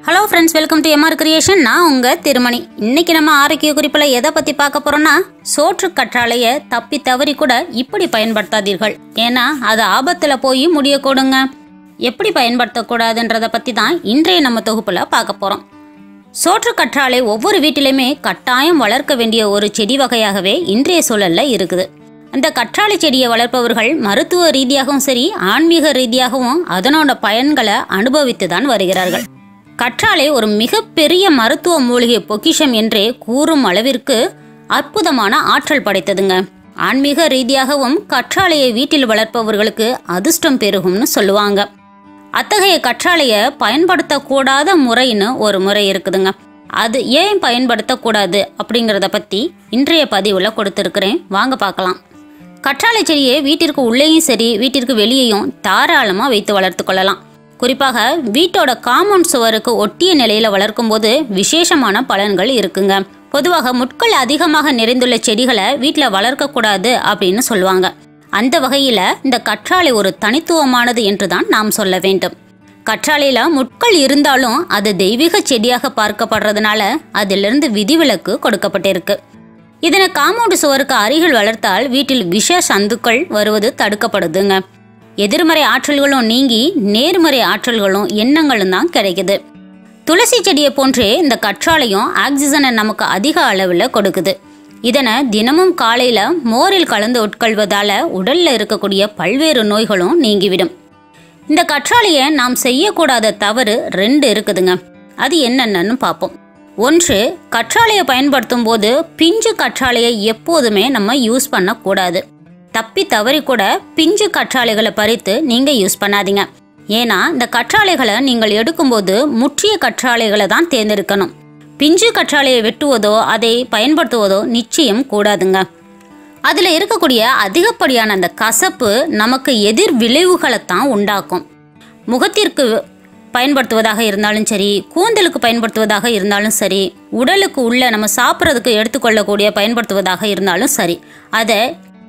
Hello friends, welcome to MR creation. நான் உங்கள் திருமணி. இன்றைக்கி நம்ம ஆரோக்கிய குறிப்பில் எதை பற்றி பார்க்க போகிறோன்னா, சோற்று கற்றாழையை தப்பி தவறி கூட இப்படி பயன்படுத்தாதீர்கள். ஏன்னா அது ஆபத்தில் போய் முடியக்கூடுங்க. எப்படி பயன்படுத்தக்கூடாதுன்றதை பற்றி தான் இன்றைய நம்ம தொகுப்பில் பார்க்க போகிறோம். சோற்று கற்றாழை ஒவ்வொரு வீட்டிலையுமே கட்டாயம் வளர்க்க வேண்டிய ஒரு செடி வகையாகவே இன்றைய சூழலில் இருக்குது. அந்த கற்றாழை செடியை வளர்ப்பவர்கள் மருத்துவ ரீதியாகவும் சரி, ஆன்மீக ரீதியாகவும் அதனோட பயன்களை அனுபவித்து தான் வருகிறார்கள். கற்றாழை ஒரு மிகப்பெரிய மருத்துவ மூலிகை பொக்கிஷம் என்றே கூறும் அளவிற்கு அற்புதமான ஆற்றல் படைத்ததுங்க. ஆன்மீக ரீதியாகவும் கற்றாழையை வீட்டில் வளர்ப்பவர்களுக்கு அதிர்ஷ்டம் பெருகும்னு சொல்லுவாங்க. அத்தகைய கற்றாழையை பயன்படுத்தக்கூடாத முறைன்னு ஒரு முறை இருக்குதுங்க. அது ஏன் பயன்படுத்தக்கூடாது அப்படிங்கிறத பற்றி இன்றைய பதிவில் கொடுத்துருக்கிறேன், வாங்க பார்க்கலாம். கற்றாழை செடியை வீட்டிற்கு உள்ளேயும் சரி, வீட்டிற்கு வெளியேயும் தாராளமாக வைத்து வளர்த்து கொள்ளலாம். குறிப்பாக வீட்டோட காம்பவுண்ட் சுவருக்கு ஒட்டிய நிலையில் வளர்க்கும் போது விசேஷமான பலன்கள் இருக்குங்க. பொதுவாக முட்கள் அதிகமாக நிறைந்துள்ள செடிகளை வீட்டில் வளர்க்கக்கூடாது அப்படின்னு சொல்லுவாங்க. அந்த வகையில் இந்த கற்றாழை ஒரு தனித்துவமானது என்று தான் நாம் சொல்ல வேண்டும். கற்றாழையில் முட்கள் இருந்தாலும் அது தெய்வீக செடியாக பார்க்கப்படுறதுனால அதிலிருந்து விதிவிலக்கு கொடுக்கப்பட்டிருக்கு. இதனை காம்பவுண்ட் சுவருக்கு அருகில் வளர்த்தால் வீட்டில் விஷ சந்துக்கள் வருவது தடுக்கப்படுதுங்க. எதிர்மறை ஆற்றல்களும் நீங்கி நேர்மறை ஆற்றல்களும் எண்ணங்களும் தான் கிடைக்குது. துளசி செடியை போன்றே இந்த கற்றாழையும் ஆக்சிஜனை நமக்கு அதிக அளவில் கொடுக்குது. இதனை தினமும் காலையில் மோரில் கலந்து உட்கொள்வதால் உடலில் இருக்கக்கூடிய பல்வேறு நோய்களும் நீங்கிவிடும். இந்த கற்றாழையை நாம் செய்யக்கூடாத தவறு 2 இருக்குதுங்க. அது என்னென்னு பார்ப்போம். 1, கற்றாழையை பயன்படுத்தும் போது பிஞ்சு கற்றாழையை எப்போதுமே நம்ம யூஸ் பண்ணக்கூடாது. தப்பி தவறி கூட பிஞ்சு கற்றாழைகளை பறித்து நீங்கள் யூஸ் பண்ணாதீங்க. ஏன்னா இந்த கற்றாழைகளை நீங்கள் எடுக்கும்போது முற்றிய கற்றாழைகளை தான் தேர்ந்தெடுக்கணும். பிஞ்சு கற்றாழையை வெட்டுவதோ அதை பயன்படுத்துவதோ நிச்சயம் கூடாதுங்க. அதில் இருக்கக்கூடிய அதிகப்படியான அந்த கசப்பு நமக்கு எதிர் விளைவுகளைத்தான் உண்டாக்கும். முகத்திற்கு பயன்படுத்துவதாக இருந்தாலும் சரி, கூந்தலுக்கு பயன்படுத்துவதாக இருந்தாலும் சரி, உடலுக்கு உள்ள நம்ம சாப்பிட்றதுக்கு எடுத்துக்கொள்ளக்கூடிய பயன்படுத்துவதாக இருந்தாலும் சரி, அதை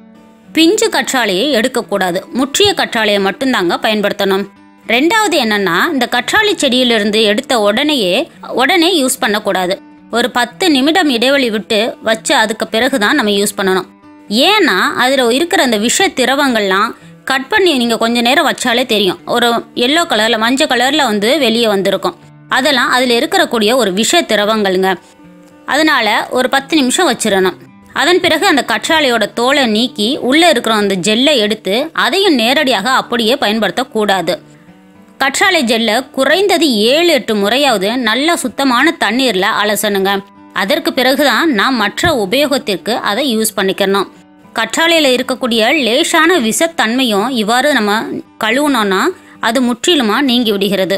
பிஞ்சு கற்றாழையை எடுக்கக்கூடாது. முற்றிய கற்றாழையை மட்டும்தாங்க பயன்படுத்தணும். 2வது என்னன்னா, இந்த கற்றாழை செடியிலிருந்து எடுத்த உடனே யூஸ் பண்ணக்கூடாது. ஒரு 10 நிமிடம் இடைவெளி விட்டு வச்சு அதுக்கு பிறகுதான் நம்ம யூஸ் பண்ணணும். ஏன்னா அதில் இருக்கிற அந்த விஷ திரவங்கள்லாம் கட் பண்ணி நீங்கள் கொஞ்ச நேரம் வச்சாலே தெரியும். ஒரு எல்லோ கலரில் மஞ்சள் கலரில் வெளியே வந்திருக்கும். அதெல்லாம் அதில் இருக்கக்கூடிய ஒரு விஷ திரவங்கள்ங்க. அதனால ஒரு 10 நிமிஷம் வச்சிடணும். அதன் பிறகு அந்த கற்றாழையோட தோலை நீக்கி உள்ளே இருக்கிற அந்த ஜெல்லை எடுத்து அதையும் நேரடியாக அப்படியே பயன்படுத்தக்கூடாது. கற்றாழை ஜெல்லை குறைந்தது 7-8 முறையாவது நல்ல சுத்தமான தண்ணீரில் அலசணுங்க. அதற்கு பிறகுதான் நாம் மற்ற உபயோகத்திற்கு அதை யூஸ் பண்ணிக்கணும். கற்றாழையில் இருக்கக்கூடிய லேசான விஷத்தன்மையும் இவ்வாறு நம்ம கழுவுனோன்னா அது முற்றிலுமாக நீங்கி விடுகிறது.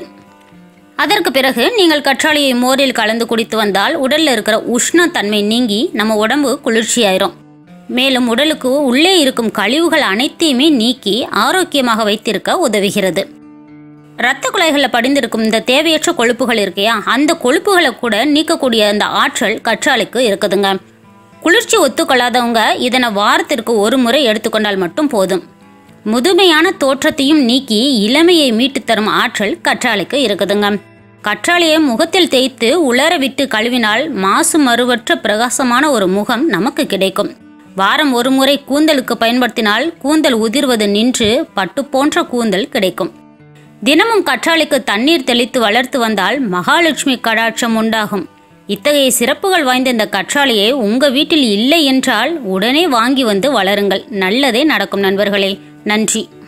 அதற்கு பிறகு நீங்கள் கற்றாழையை மோரில் கலந்து குடித்து வந்தால் உடலில் இருக்கிற உஷ்ணத்தன்மை நீங்கி நம்ம உடம்பு குளிர்ச்சியாயிரும். மேலும் உடலுக்கு உள்ளே இருக்கும் கழிவுகள் அனைத்தையுமே நீக்கி ஆரோக்கியமாக வைத்திருக்க உதவுகிறது. இரத்த குழாய்களில் படிந்திருக்கும் இந்த தேவையற்ற கொழுப்புகள் இருக்கையா, அந்த கொழுப்புகளை கூட நீக்கக்கூடிய அந்த ஆற்றல் கற்றாழைக்கு இருக்குதுங்க. குளிர்ச்சி ஒத்துக்கொள்ளாதவங்க இதனை வாரத்திற்கு 1 முறை எடுத்துக்கொண்டால் மட்டும் போதும். முதுமையான தோற்றத்தையும் நீக்கி இளமையை மீட்டு தரும் ஆற்றல் கற்றாழைக்கு இருக்குதுங்க. கற்றாழையை முகத்தில் தேய்த்து உலர விட்டு கழுவினால் மாசு மறுவற்ற பிரகாசமான ஒரு முகம் நமக்கு கிடைக்கும். வாரம் 1 முறை கூந்தலுக்கு பயன்படுத்தினால் கூந்தல் உதிர்வது நின்று பட்டு போன்ற கூந்தல் கிடைக்கும். தினமும் கற்றாழைக்கு தண்ணீர் தெளித்து வளர்த்து வந்தால் மகாலட்சுமி கடாட்சம் உண்டாகும். இத்தகைய சிறப்புகள் வாய்ந்த இந்த கற்றாழையை உங்கள் வீட்டில் இல்லை என்றால் உடனே வாங்கி வந்து வளருங்கள். நல்லதே நடக்கும் நண்பர்களே. நன்றி.